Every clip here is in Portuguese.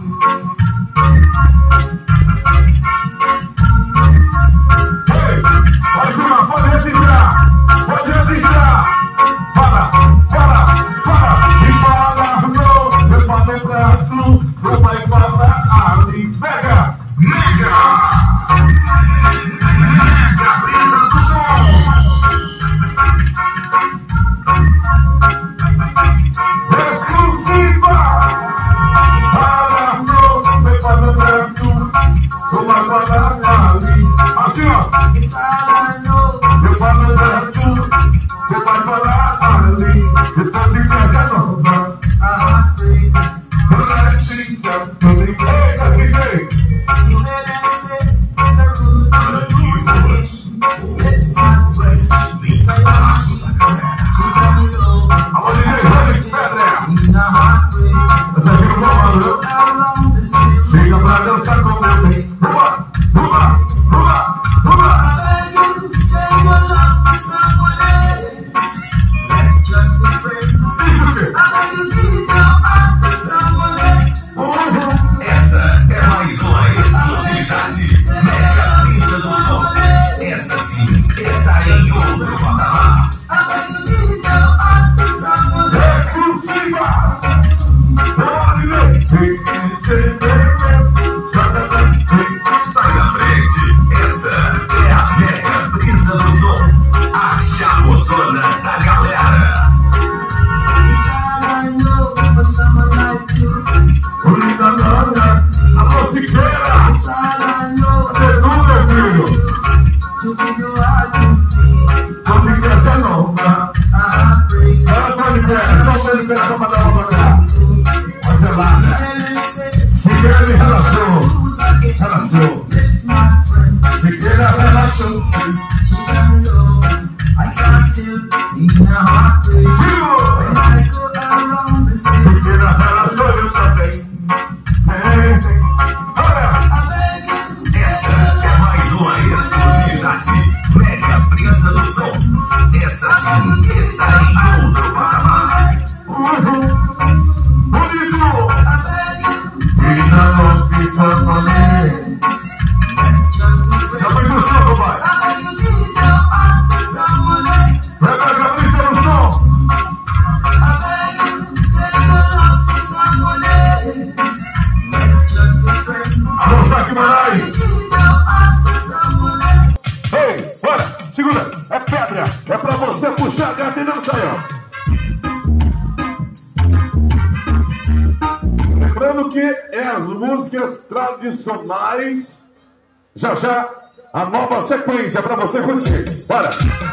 Lembrando que é as músicas tradicionais. Já já a nova sequência para você curtir. Bora!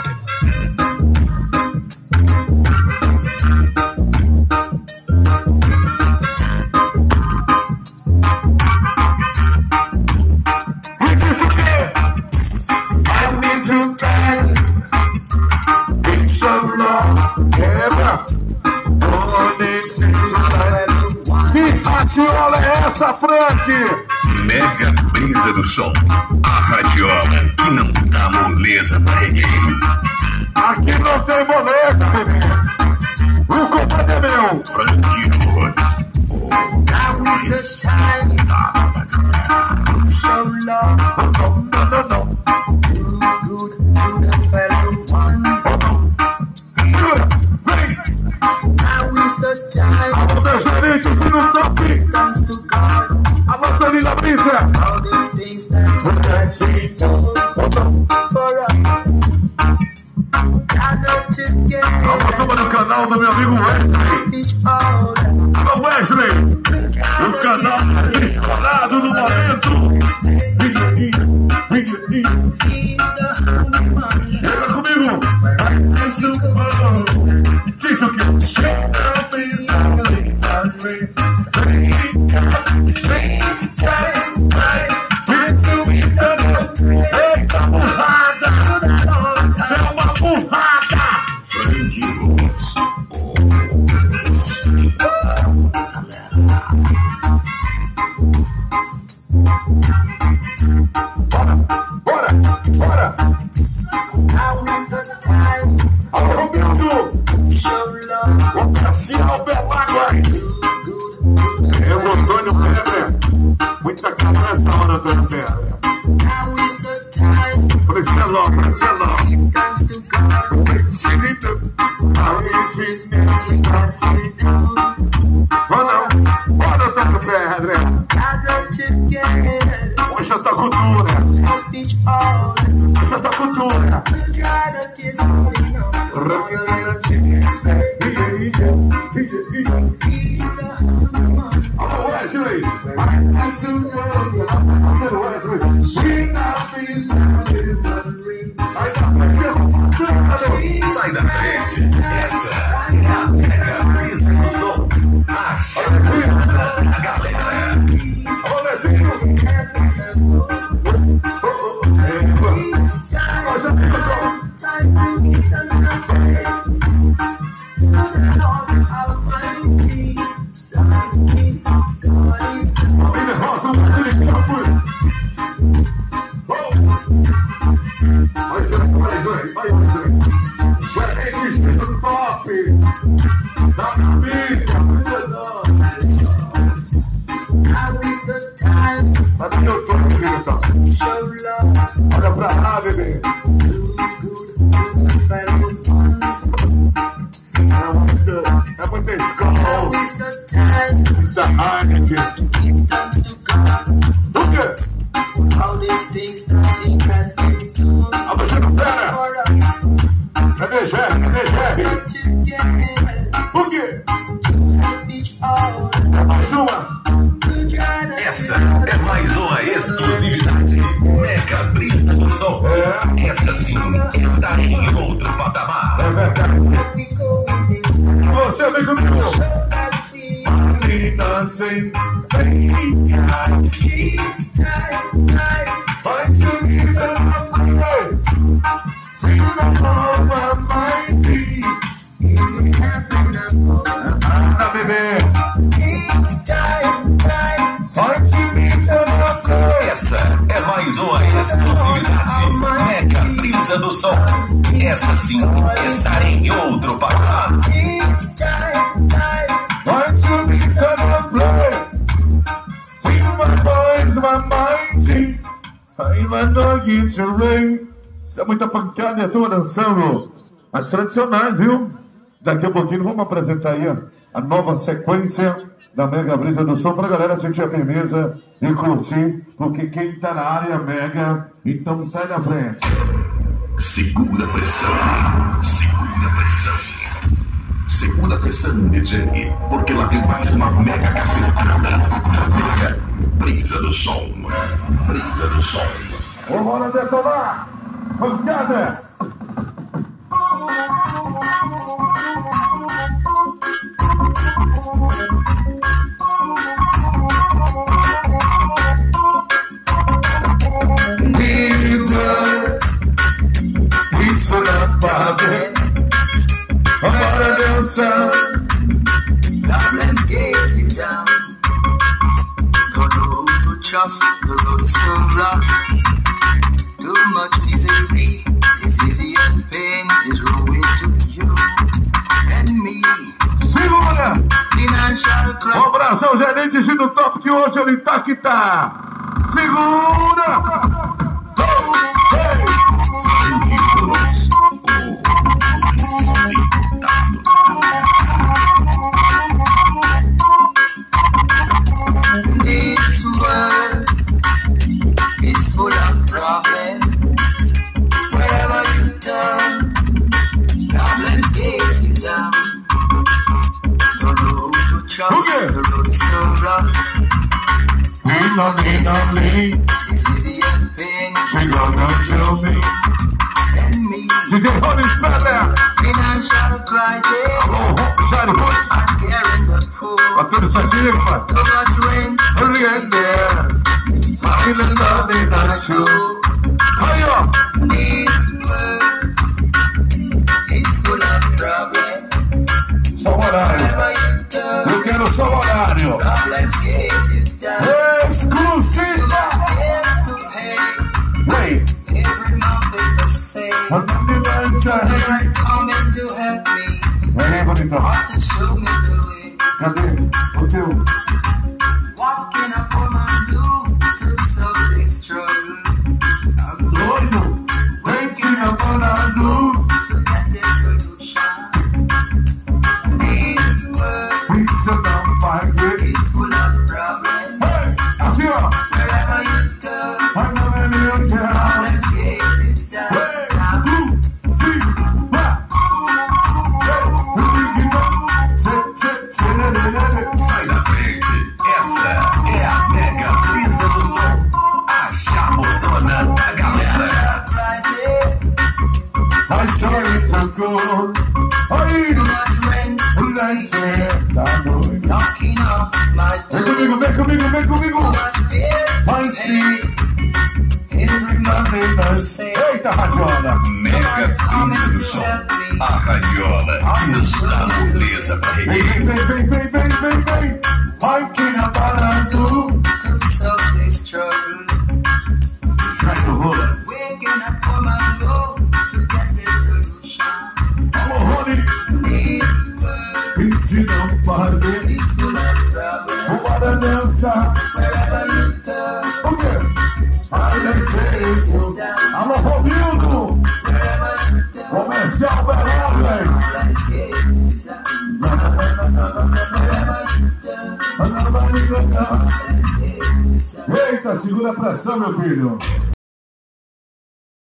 Radiola é essa, Frank? Mega Brisa do Som. A radiola que não dá moleza pra ninguém. Aqui não tem moleza, bebê. O comando é meu. Frank Rhodes. Now is the time. Show love. Não. Do good to the fellow one. Jura, vem. Now is the time. Alô, meus gerentes, e no top. Thanks to God. Alô, Danila Brisa. All these things that God has done for us. Gather together. Alô, turma do canal do meu amigo Wesley. Each other. Alô, Wesley. O canal mais estourado no momento. Chega comigo. Diz o que? Eita, burrada! Isso é uma burrada! Bora! Now is the time. Alô, Romildo! Show love. O Cassiano Belágua! Eu, Antônio Pereira! cultura. Essa é tua cultura. Alô, Wesley. Sai da frente. Essa é a Mega Brisa do Som. A chegada da galera. Alô, Wesley. Olha pra lá, bebê. É muita escola. Da Heineken. O quê? Abaixando a perna. Cadê Jerry? Cadê Jerry? O quê? É mais uma. Essa é mais uma exclusividade. Mega Brisa do Som. Essa sim está em outro patamar. É verdade. Você vem comigo. Essa é mais uma exclusividade. Mega Brisa do Som. Essa sim está em outro patamar. Isso é muita pancada e a turma dançando as tradicionais, viu? Daqui a pouquinho vamos apresentar aí a nova sequência da Mega Brisa do Som pra galera sentir a firmeza e curtir, porque quem tá na área é Mega, então sai da frente. Segura a pressão. Segura a pressão. Segura a pressão, DJ, porque lá tem mais uma mega cacetada. Mega Brisa do Som. Brisa do Som. Bora detonar! Pancada! Isso na fábrica. Bora dançar. Problems get you down. Don't know who to trust. The road is so rough. Too much misery is easy and pain is rolling to you and me. Segura! Financial crime. Um abração, gerente do top, que hoje ele tá que tá. Segura! This world is full of problems. Wherever you turn, problems get you down. Don't know who to trust. The road is so rough. It's easy and pain. Tell me. And me. Financial crisis. Sai depois. I'm scaring the poor. Tá tudo certinho, pai? Too much rent. Ainda não tem nada show. Aí, ó. This world is full of problems. Só o horário. Wherever you turn, Eu quero só o horário. problems get you down. Exclusiva. Bills to pay. Wait. Every month is the same. Everybody's coming to help me. Vem, bonitão. Want to show me the way. Cadê o teu? What can a woman do to solve this struggle? tocou. Aí, tá doido. Vem comigo. Vai sim. Eita, radiola. Mega Brisa do Som. A radiola que nos dá moleza pra regueiro. Vem. Vai que na parando. Caio Rolas. Alô, Rony. Pinte não pare. Bora dançar. O quê? Alô, Romildo. Comercial Beláguas. Eita, segura a pressão, meu filho.